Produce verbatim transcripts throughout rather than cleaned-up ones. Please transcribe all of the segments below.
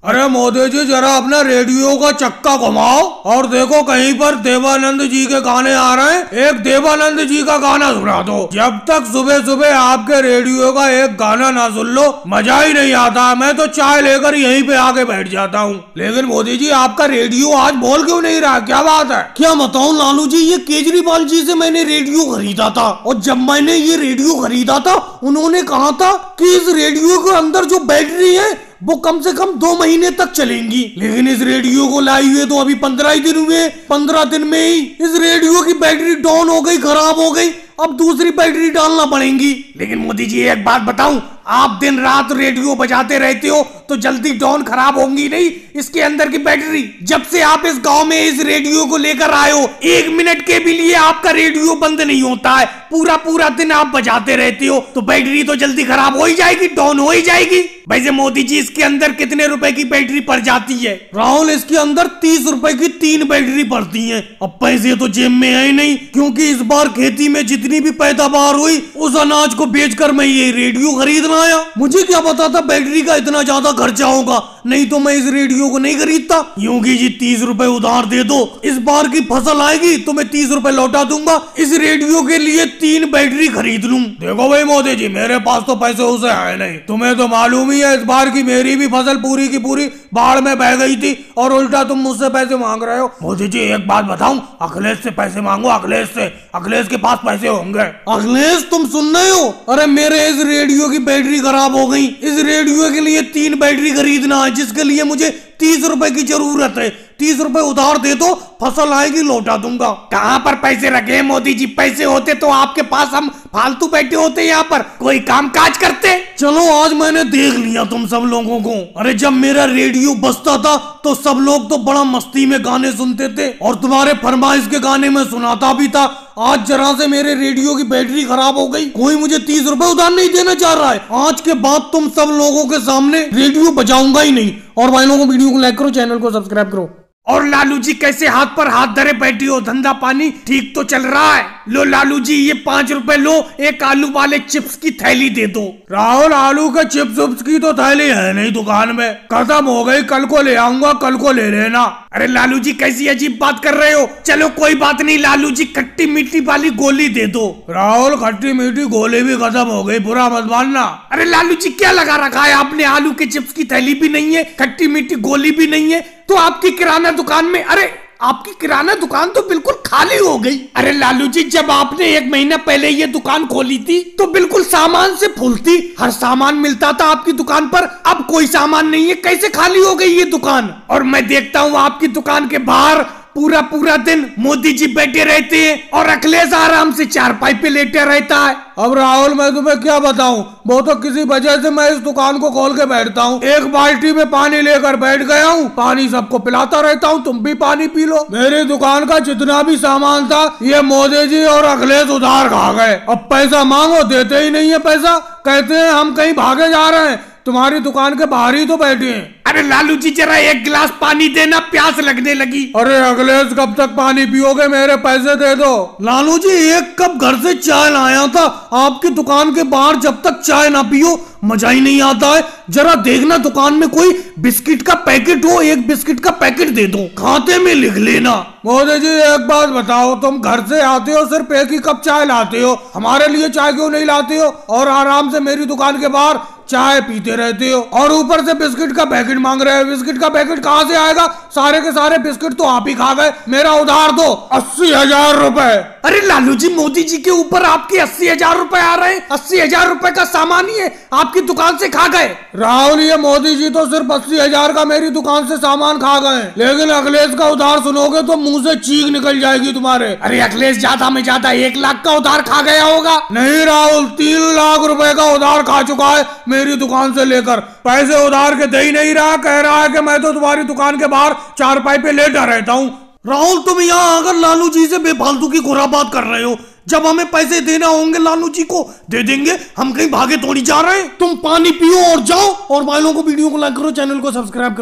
अरे मोदी जी जरा अपना रेडियो का चक्का घुमाओ और देखो कहीं पर देवानंद जी के गाने आ रहे हैं। एक देवानंद जी का गाना सुना दो। जब तक सुबह सुबह आपके रेडियो का एक गाना ना सुन लो मजा ही नहीं आता। मैं तो चाय लेकर यहीं पे आके बैठ जाता हूँ। लेकिन मोदी जी आपका रेडियो आज बोल क्यों नहीं रहा, क्या बात है? क्या बताऊँ लालू जी, ये केजरीवाल जी से मैंने रेडियो खरीदा था और जब मैंने ये रेडियो खरीदा था उन्होंने कहा था कि इस रेडियो के अंदर जो बैटरी है वो कम से कम दो महीने तक चलेंगी। लेकिन इस रेडियो को लाई हुए तो अभी पंद्रह ही दिन हुए। पंद्रह दिन में ही इस रेडियो की बैटरी डाउन हो गई, खराब हो गई। अब दूसरी बैटरी डालना पड़ेगी। लेकिन मोदी जी एक बात बताऊं, आप दिन रात रेडियो बजाते रहते हो तो जल्दी डाउन खराब होंगी नहीं इसके अंदर की बैटरी। जब से आप इस गांव में इस रेडियो को लेकर आए हो एक मिनट के भी लिए आपका रेडियो बंद नहीं होता है। पूरा पूरा दिन आप बजाते रहते हो तो बैटरी तो जल्दी खराब हो ही जाएगी, डाउन हो ही जाएगी। वैसे मोदी जी इसके अंदर कितने रुपए की बैटरी पड़ जाती है? राहुल, इसके अंदर तीस रुपए की तीन बैटरी पड़ती है। अब पैसे तो जेब में है ही नहीं, क्योंकि इस बार खेती में जितनी भी पैदावार हुई उस अनाज को बेचकर मैं ये रेडियो खरीदना आया। मुझे क्या पता था बैटरी का इतना ज्यादा खर्चा होगा, नहीं तो मैं इस रेडियो को नहीं खरीदता। योगी जी तीस रुपए उधार दे दो, इस बार की फसल आएगी तो मैं तीस रुपए लौटा दूंगा। इस रेडियो के लिए तीन बैटरी खरीद लूं। देखो भाई मोदी जी, मेरे पास तो पैसे उसे है नहीं। तुम्हें तो मालूम ही है इस बार की मेरी भी फसल पूरी की पूरी बाढ़ में बह गई थी और उल्टा तुम मुझसे पैसे मांग रहे हो। मोदी जी एक बात बताऊं, अखिलेश से पैसे मांगो, अखिलेश से। अखिलेश के पास पैसे होंगे। अखिलेश तुम सुन रहे हो? अरे मेरे इस रेडियो की बैटरी खराब हो गई। इस रेडियो के लिए तीन बैटरी खरीदना है जिसके लिए मुझे तीस रुपए की जरूरत है। तीस रुपए उधार दे दो, फसल आएगी लौटा दूंगा। कहाँ पर पैसे रखे हैं मोदी जी? पैसे होते तो आपके पास हम फालतू बैठे होते यहाँ पर, कोई काम काज करते। चलो आज मैंने देख लिया तुम सब लोगों को। अरे जब मेरा रेडियो बजता था तो सब लोग तो बड़ा मस्ती में गाने सुनते थे और तुम्हारे फरमाइश के गाने में सुनाता भी था। आज जरा से मेरे रेडियो की बैटरी खराब हो गई, कोई मुझे तीस रुपए उधार नहीं देना चाह रहा है। आज के बाद तुम सब लोगों के सामने रेडियो बजाऊंगा ही नहीं। और भाई लोगों को वीडियो को लाइक करो, चैनल को सब्सक्राइब करो। और लालू जी कैसे हाथ पर हाथ धरे बैठी हो? धंधा पानी ठीक तो चल रहा है? लो लालू जी ये पांच रुपए लो, एक आलू वाले चिप्स की थैली दे दो। राहुल, आलू के चिप्स उप्स की तो थैली है नहीं दुकान में, खत्म हो गई। कल को ले आऊंगा, कल को ले लेना। अरे लालू जी कैसी अजीब बात कर रहे हो? चलो कोई बात नहीं लालू जी, खट्टी मीठी वाली गोली दे दो। राहुल, खट्टी मीठी गोली भी खत्म हो गई, बुरा मत मानना। अरे लालू जी क्या लगा रखा है आपने? आलू के चिप्स की थैली भी नहीं है, खट्टी मीठी गोली भी नहीं है, तो आपकी किराना दुकान में, अरे आपकी किराना दुकान तो बिल्कुल खाली हो गई। अरे लालू जी जब आपने एक महीना पहले ये दुकान खोली थी तो बिल्कुल सामान से फुल थी, हर सामान मिलता था आपकी दुकान पर। अब कोई सामान नहीं है, कैसे खाली हो गई ये दुकान? और मैं देखता हूँ आपकी दुकान के बाहर पूरा पूरा दिन मोदी जी बैठे रहते हैं और अखिलेश आराम से चारपाई पे लेटे रहता है। अब राहुल मैं तुम्हें क्या बताऊं, वो तो किसी वजह से मैं इस दुकान को खोल के बैठता हूँ। एक बाल्टी में पानी लेकर बैठ गया हूँ, पानी सबको पिलाता रहता हूँ, तुम भी पानी पी लो। मेरी दुकान का जितना भी सामान था ये मोदी जी और अखिलेश उधार खा गए। अब पैसा मांगो देते ही नहीं है पैसा, कहते हैं हम कहीं भागे जा रहे हैं, तुम्हारी दुकान के बाहर ही तो बैठे हैं। अरे लालू जी जरा एक गिलास पानी देना, प्यास लगने लगी। अरे अखिलेश कब तक पानी पियोगे? मेरे पैसे दे दो। लालू जी एक कप घर से चाय लाया था, आपकी दुकान के बाहर जब तक चाय ना पियो मजा ही नहीं आता है। जरा देखना दुकान में कोई बिस्किट का पैकेट हो, एक बिस्किट का पैकेट दे दो, खाते में लिख लेना। मोदी जी एक बात बताओ, तुम घर से आते हो सिर्फ एक ही कप चाय लाते हो, हमारे लिए चाय क्यों नहीं लाते हो? और आराम से मेरी दुकान के बाहर चाय पीते रहते हो और ऊपर से बिस्किट का पैकेट मांग रहे हो। बिस्किट का पैकेट कहाँ से आएगा? सारे के सारे बिस्किट तो आप ही खा गए। मेरा उधार दो अस्सी हजार रुपए। अरे लालू जी मोदी जी के ऊपर आपके अस्सी हजार रुपए आ रहे हैं, अस्सी हजार रुपए का सामान ही है आपकी दुकान से खा गए। राहुल ये मोदी जी तो सिर्फ अस्सी हजार का मेरी दुकान से सामान खा गए, लेकिन अखिलेश का उधार सुनोगे तो मुंह से चीख निकल जाएगी तुम्हारे। अरे अखिलेश ज्यादा में ज्यादा एक लाख का उधार खा गया होगा। नहीं राहुल, तीन लाख रुपए का उधार खा चुका है मेरी दुकान से लेकर। पैसे उधार के दे ही नहीं रहा, कह रहा है कि मैं तो तुम्हारी दुकान के बाहर चारपाई पे लेटा रहता हूँ। राहुल तुम यहाँ आकर लालू जी से बेफालतू की खुराबात कर रहे हो। जब हमें पैसे देना होंगे लालू जी को दे देंगे, हम कहीं भागे थोड़ी जा रहे हैं। तुम पानी पियो और जाओ। और भाइयों को वीडियो को लाइक करो, चैनल को सब्सक्राइब करो।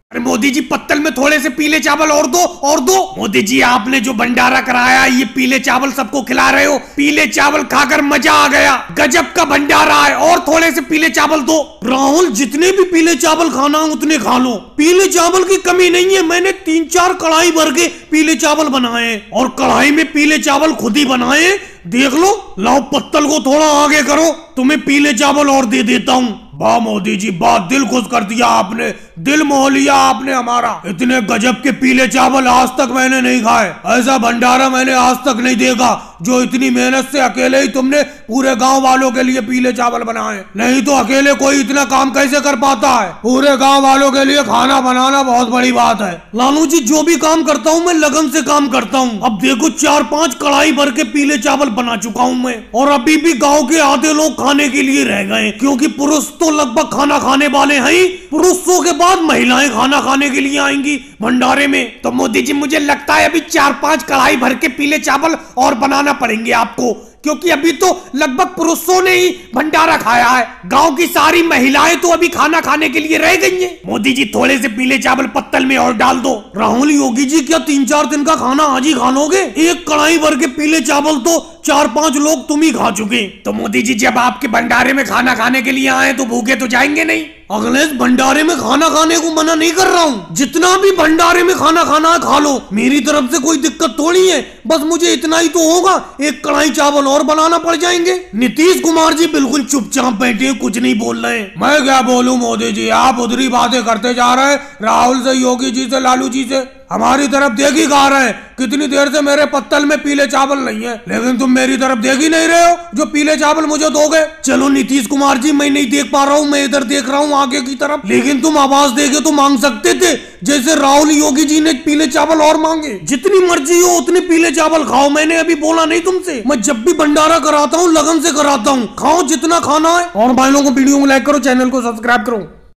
अरे मोदी जी पत्तल में थोड़े से पीले चावल और दो और दो। मोदी जी आपने जो भंडारा कराया ये पीले चावल सबको खिला रहे हो, पीले चावल खाकर मजा आ गया, गजब का भंडारा है, और थोड़े से पीले चावल दो। राहुल जितने भी पीले चावल खाना उतने खा लो, पीले चावल की कमी नहीं है। मैंने तीन चार कढ़ाई भर के पीले चावल बनाए और कढ़ाई में पीले चावल खुद ही बनाए, देख लो। लाओ पत्तल को थोड़ा आगे करो, तुम्हें पीले चावल और दे देता हूँ। वाह मोदी जी वाह, दिल खुश कर दिया आपने, दिल मोह लिया आपने हमारा। इतने गजब के पीले चावल आज तक मैंने नहीं खाए, ऐसा भंडारा मैंने आज तक नहीं देखा जो इतनी मेहनत से अकेले ही तुमने पूरे गांव वालों के लिए पीले चावल बनाए। नहीं तो अकेले कोई इतना काम कैसे कर पाता है, पूरे गांव वालों के लिए खाना बनाना बहुत बड़ी बात है। लालू जी जो भी काम करता हूँ मैं लगन से काम करता हूँ। अब देखो चार पांच कढ़ाई भर के पीले चावल बना चुका हूँ मैं, और अभी भी गाँव के आधे लोग खाने के लिए रह गए, क्योंकि पुरुष तो लगभग खाना खाने वाले हैं, पुरुषों के बाद महिलाएं खाना खाने के लिए आएंगी भंडारे में। तो मोदी जी मुझे लगता है अभी चार पांच कढ़ाई भर के पीले चावल और बनाना पड़ेंगे आपको, क्योंकि अभी तो लगभग पुरुषों ने ही भंडारा खाया है, गांव की सारी महिलाएं तो अभी खाना खाने के लिए रह गई हैं। मोदी जी थोड़े से पीले चावल पत्तल में और डाल दो। राहुल योगी जी क्या तीन चार दिन का खाना आज ही खा लोगे? एक कढ़ाई भर के पीले चावल तो चार पांच लोग तुम ही खा चुके। तो मोदी जी जब आपके भंडारे में खाना खाने के लिए आए तो भूखे तो जाएंगे नहीं। अखिलेश भंडारे में खाना खाने को मना नहीं कर रहा हूँ, जितना भी भंडारे में खाना खाना है खा लो, मेरी तरफ से कोई दिक्कत थोड़ी है, बस मुझे इतना ही तो होगा, एक कढ़ाई चावल और बनाना पड़ जाएंगे। नीतीश कुमार जी बिल्कुल चुपचाप बैठे, कुछ नहीं बोल रहे हैं। मैं क्या बोलूं मोदी जी, आप उधरी बातें करते जा रहे हैं, राहुल से, योगी जी से, लालू जी से, हमारी तरफ देख ही गा रहे हैं। कितनी देर से मेरे पत्तल में पीले चावल नहीं है, लेकिन तुम मेरी तरफ देख ही नहीं रहे हो जो पीले चावल मुझे दोगे। चलो नीतीश कुमार जी मैं नहीं देख पा रहा हूँ, मैं इधर देख रहा हूँ आगे की तरफ, लेकिन तुम आवाज देके तो मांग सकते थे, जैसे राहुल योगी जी ने पीले चावल और मांगे। जितनी मर्जी हो उतने पीले चावल खाओ, मैंने अभी बोला नहीं तुमसे। मैं जब भी भंडारा कराता हूँ लगन से कराता हूँ, खाओ जितना खाना है। और भाइयों को वीडियो को लाइक करो, चैनल को सब्सक्राइब करो।